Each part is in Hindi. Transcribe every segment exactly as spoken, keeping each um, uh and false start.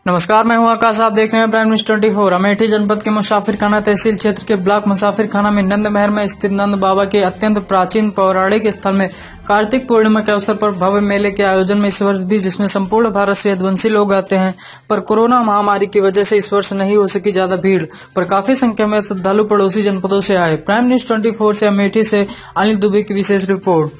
नमस्कार, मैं हूं आकाश। आप देख रहे हैं प्राइम न्यूज चौबीस। अमेठी जनपद के मुसाफिर खाना तहसील क्षेत्र के ब्लॉक मुसाफिर खाना में नंद महर में स्थित नंद बाबा के अत्यंत प्राचीन पौराणिक स्थल में कार्तिक पूर्णिमा के अवसर पर भव्य मेले के आयोजन में इस वर्ष भी, जिसमें संपूर्ण भारत से यदुवंशी लोग आते हैं, पर कोरोना महामारी की वजह से इस वर्ष नहीं हो सकी ज्यादा भीड़, पर काफी संख्या में श्रद्धालु पड़ोसी जनपदों से आए। प्राइम न्यूज चौबीस से अमेठी से अनिल दुबे की विशेष रिपोर्ट।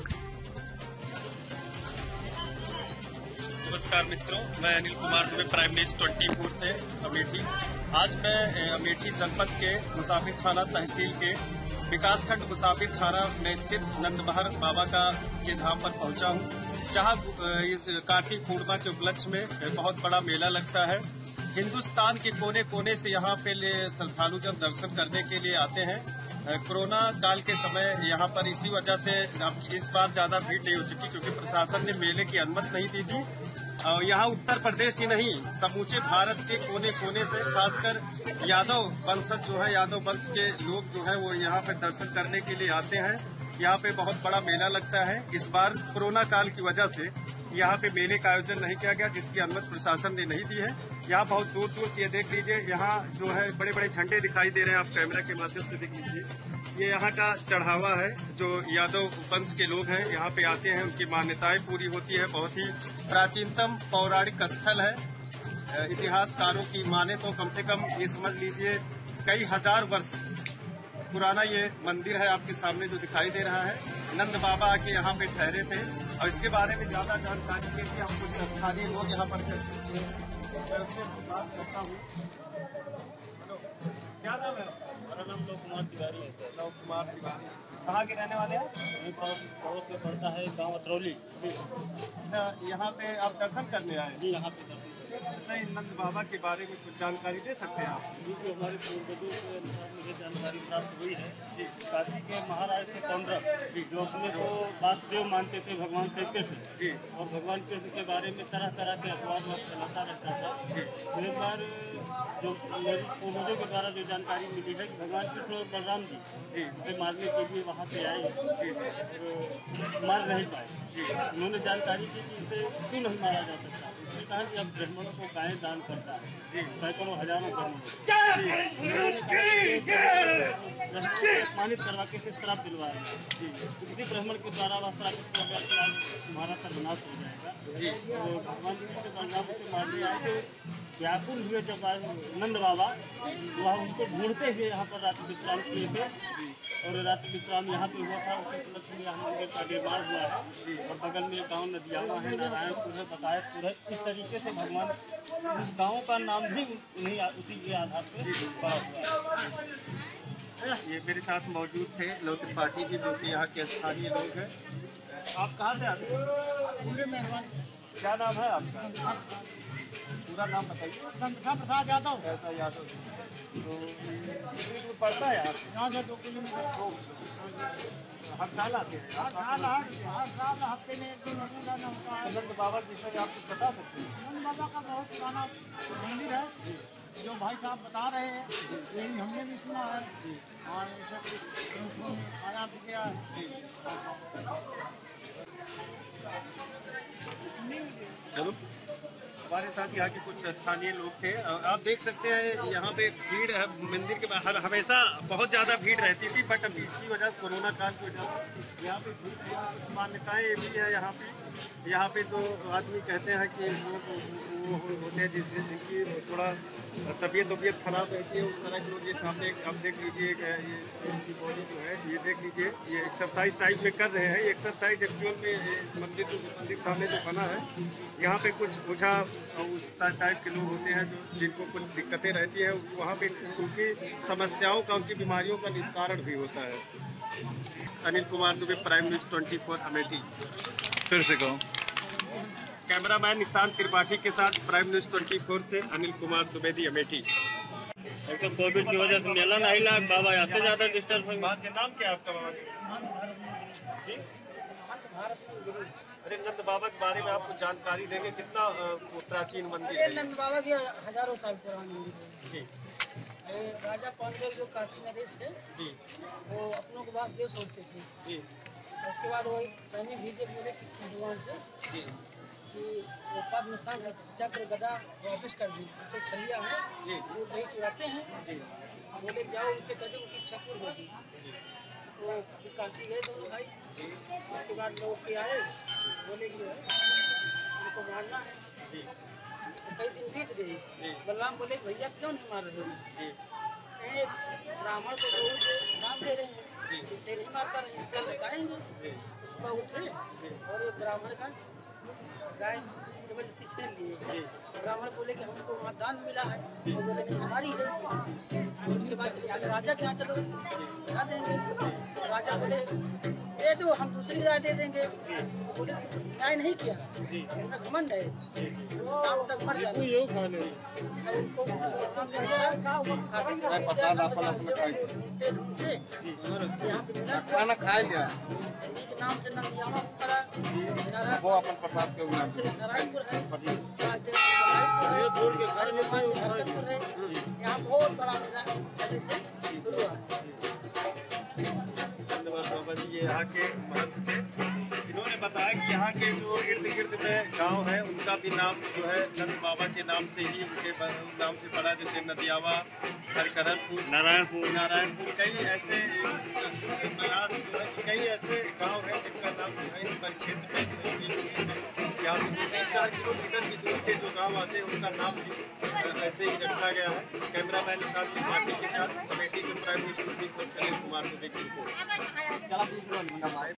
नमस्कार मित्रों, मैं अनिल कुमार दुबे, प्राइम न्यूज चौबीस से अमेठी। आज मैं अमेठी जनपद के मुसाफिर खाना तहसील के विकासखंड मुसाफिर खाना में स्थित नंदमहर बाबा का के धाम पर पहुंचा हूं, जहां इस कार्तिक पूर्णिमा के उपलक्ष्य में बहुत बड़ा मेला लगता है। हिंदुस्तान के कोने कोने से यहाँ पे श्रद्धालु जब दर्शन करने के लिए आते हैं। कोरोना काल के समय यहाँ पर इसी वजह से इस बार ज्यादा भीड़ नहीं हो चुकी, क्योंकि प्रशासन ने मेले की अनुमति नहीं दी थी। और यहाँ उत्तर प्रदेश ही नहीं, समूचे भारत के कोने कोने से, खासकर यादव वंशज जो है, यादव वंश के लोग जो है वो यहाँ पे दर्शन करने के लिए आते हैं। यहाँ पे बहुत बड़ा मेला लगता है। इस बार कोरोना काल की वजह से यहाँ पे मेले का आयोजन नहीं किया गया, जिसकी अनुमति प्रशासन ने नहीं दी है। यहाँ बहुत दूर दूर से देख लीजिए, यहाँ जो है बड़े बड़े झंडे दिखाई दे रहे हैं, आप कैमरा के माध्यम से देख लीजिए। ये यहाँ का चढ़ावा है, जो यादव वंश के लोग हैं यहाँ पे आते हैं, उनकी मान्यताएं पूरी होती है। बहुत ही प्राचीनतम पौराणिक स्थल है। इतिहासकारों की माने तो कम से कम ये समझ लीजिए कई हजार वर्ष पुराना ये मंदिर है, आपके सामने जो दिखाई दे रहा है। नंद बाबा आके यहाँ पे ठहरे थे, और इसके बारे में ज्यादा जानकारी के लिए हम कुछ स्थानीय लोग यहाँ पर बात करता हूँ। क्या नाम है? मेरा नाम लव कुमार तिवारी है सर। लव कुमार तिवारी कहाँ के रहने वाले हैं? पड़ोस में पड़ता है गाँव अतरौली जी। अच्छा, यहाँ पे आप दर्शन करने आए? जी, यहाँ पे दर्शन। अच्छा, नंद बाबा के बारे में कुछ जानकारी दे सकते हैं आप? जी, जो हमारे पूर्वजों के अनुसार मुझे जानकारी प्राप्त हुई है जी। कार्तिक के महाराज थे कौंडर जी, जो अपने को वासुदेव मानते थे, भगवान कृष्ण से जी, और भगवान कृष्ण के बारे में तरह तरह के अखबार में फैलाता रहता था जी। एक बार जो मेरे पूर्वजों के द्वारा जो जानकारी मिली है कि भगवान कृष्ण और बलराम जी जी उसे मारने के लिए वहाँ से आए जी, और मार नहीं पाए जी। उन्होंने जानकारी दी कि इसे क्यों नहीं मारा जा सकता। उसने कहा कि अब ब्राह्मणों को गायें दान करता है जी, सैकड़ों हजारों ब्राह्मणों अपमानित करवा के फिर श्राप दिलवाया जी। किसी ब्राह्मण के द्वारा वह श्राप तुम्हारा सर्वनाश हो जाएगा जी। तो भगवान कृष्ण बलराम से मारने आए, जो व्याकुल हुए जब नंद बाबा वह उनको ढूंढते हुए यहाँ पर रात्रि विश्राम किए थे, और रात्रि विश्राम यहाँ पे हुआ था। उसी उपलक्ष्य में यहाँ मंदिर का निर्माण हुआ है, और बगल में गांव नदियामा है, नारायणपुर है, बतायतपुर है। इस तरीके से भगवान उस गाँव का नाम भी नहीं उसी के आधार पर पड़ा हुआ है। ये मेरे साथ मौजूद थे लव त्रिपाठी जी, जो कि यहाँ के स्थानीय लोग हैं। आप कहाँ से आते हैं? क्या नाम है आपका? पूरा नाम बताइए। संध्या प्रसाद यादव। ऐसा यादव। तो कितनी दूर पड़ता है यहाँ यहाँ से? दो किलोमीटर। हर साल आते हैं? हर साल हर साल हफ्ते में एक दिन जाना होता है। नंद बाबा के विषय आप कुछ बता सकते हैं? नंद बाबा का बहुत पुराना मंदिर है, जो भाई साहब बता रहे हैं, यही हमने भी सुना है, और ये सब आया भी गया है। चलो, हमारे साथ यहाँ के कुछ स्थानीय लोग थे। आप देख सकते हैं यहाँ पे भीड़ है, मंदिर के बाहर हमेशा बहुत ज्यादा भीड़ रहती थी, बट भीड़ की वजह कोरोना काल की वजह से यहाँ पे भीड़, कुछ मान्यताएं ये भी है यहाँ पे। यहाँ पे तो आदमी कहते हैं कि लोग वो होते हैं जिस जिनकी थोड़ा तबीयत तबीयत खराब रहती है, उस तरह के लोग ये सामने आप देख लीजिए, ये इनकी बॉडी जो है ये देख लीजिए, ये एक्सरसाइज टाइप में कर रहे हैं। ये एक्सरसाइज एक्चुअल में मंदिर जो मंदिर सामने जो बना है, यहाँ पे कुछ ओझा उस टाइप के लोग होते हैं, जो जिनको कुछ दिक्कतें रहती हैं, वहाँ पे उनकी समस्याओं का, उनकी बीमारियों का निस्तारण भी होता है। अनिल कुमार दुबे, प्राइम न्यूज चौबीस अमेठी। फिर से कहूँ, कैमरामैन निशांत त्रिपाठी के साथ प्राइम न्यूज चौबीस से अनिल कुमार द्विवेदी अमेठी। तो कोविड की वजह से मेला नहीं लगा, बाबा यहाँ से ज्यादा डिस्टर्ब है। नाम क्या है आपका बाबा जी? अरे, नंद बाबा के बारे में आप कुछ जानकारी देंगे? कितना प्राचीन मंदिर है? नंद बाबा की हजारों साल पुराना मंदिर है जी। राजा पांडव जो काशी नरेश थे जी, वो अपनों को वासुदेव सोचते थे जी। उसके बाद वही सैनिक भेजे बोले कि भगवान से जी, कि वो पद्म संघ चक्र गदा वापस कर दी, तो छलिया है जी वो नहीं चुराते हैं। जी बोले जाओ उनसे कह दो उनकी इच्छा पूरी होगी। तो फिर काशी गए दोनों भाई, उसके बाद लौट के आए, बोले कि जो है उनको मारना है। जी तो कई दिन बीत जी। गए। बलराम बोले भैया क्यों नहीं मार रहे हो? जी कहे ब्राह्मण को बहुत नाम दे रहे हैं, जी इसलिए नहीं मार पा रहे हैं, कल बताएंगे। जी सुबह उठे और एक ब्राह्मण का गाय जबरदस्ती छीन लिए। जी ब्राह्मण बोले कि हमको वहाँ दान मिला है, वो बोले नहीं हमारी है। और उसके बाद चले गए राजा के यहाँ, चलो क्या देंगे? राजा बोले दे दो, हम दूसरी गाय दे देंगे। बोले न्याय नहीं किया, उनमें घमंड है, शाम तक मर जाए। अब उनको खाना खा लिया के नाम से नंदियामा करा, वो अपन प्रताप के नाम से नारायणपुर है, दूर के घर में है, यहाँ बहुत बड़ा मेला पहले से शुरू हुआ। धन्यवाद बाबा जी, ये यहाँ के महंत थे। इन्होंने बताया कि यहाँ के जो इर्द गिर्द में गांव है उनका भी नाम जो है नंद बाबा के नाम से ही उनके नाम से पड़ा, जैसे नदियावा, हरकरनपुर, नारायणपुर नारायणपुर कई ऐसे जो है कई ऐसे गांव हैं जिनका नाम जो है इस परिक्षेत्र में यहाँ से तीन चार किलोमीटर की दूर के जो गांव आते हैं उनका नाम भी ऐसे ही रखा गया है। कैमरामैन के साथ पार्टी के साथ कमेटी के प्राइम मिनिस्टर सलीम कुमार को देखिए।